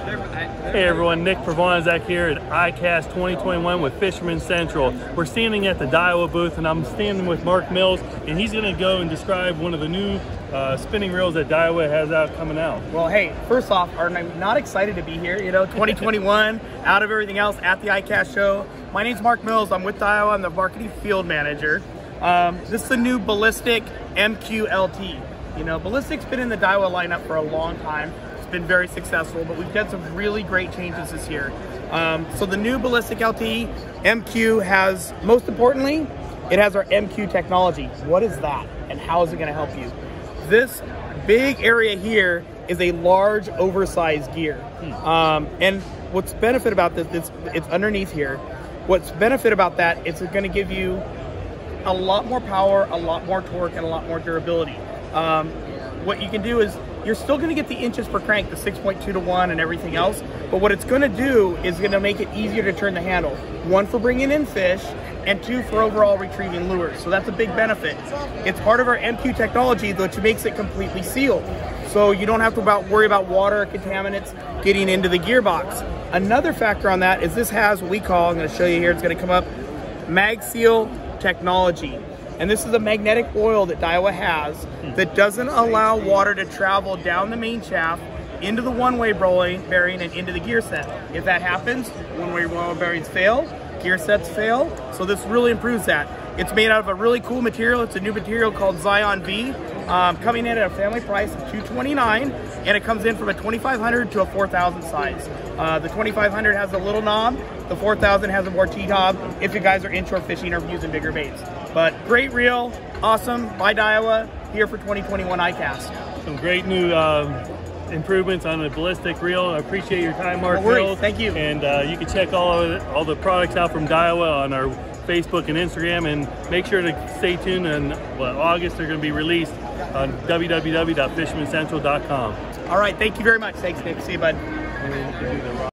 Hey everyone, Nick Provanzak here at ICAST 2021 with Fisherman Central. We're standing at the Daiwa booth and I'm standing with Mark Mills, and he's going to go and describe one of the new spinning reels that Daiwa has coming out. Well, hey, first off, I'm not excited to be here, 2021, out of everything else at the ICAST show. My name's Mark Mills, I'm with Daiwa, I'm the marketing field manager. This is the new Ballistic MQ-LT. Ballistic's been in the Daiwa lineup for a long time. It's been very successful, but we've done some really great changes this year. So the new Ballistic LT MQ has, most importantly, it has our MQ technology. What is that, and how is it going to help you? This big area here is a large, oversized gear. And what's benefit about this, it's underneath here. What's benefit about that, it's going to give you a lot more power, a lot more torque, and a lot more durability. What you can do is, you're still going to get the inches per crank, the 6.2 to 1 and everything else, but what it's going to do is going to make it easier to turn the handle. One, for bringing in fish, and two, for overall retrieving lures. So that's a big benefit. It's part of our MQ technology, which makes it completely sealed. So you don't have to worry about water or contaminants getting into the gearbox. Another factor on that is this has what we call, I'm going to show you here, it's going to come up, MagSeal technology. And this is a magnetic oil that Daiwa has that doesn't allow water to travel down the main shaft into the one-way bearing and into the gear set. If that happens, one-way bearings fail, gear sets fail, so this really improves that. It's made out of a really cool material. It's a new material called Zion V, coming in at a family price of $229, and it comes in from a 2500 to a 4000 size. The 2500 has a little knob, the 4000 has a more T-knob if you guys are inshore fishing or using bigger baits. But great reel, awesome, by Daiwa, here for 2021 ICAST. Some great new improvements on the Ballistic reel. I appreciate your time, Mark Mills. Thank you. And you can check all the products out from Daiwa on our Facebook and Instagram, and make sure to stay tuned. In August, they're going to be released on www.fishermancentral.com. All right, thank you very much. Thanks, Nick. See you, bud.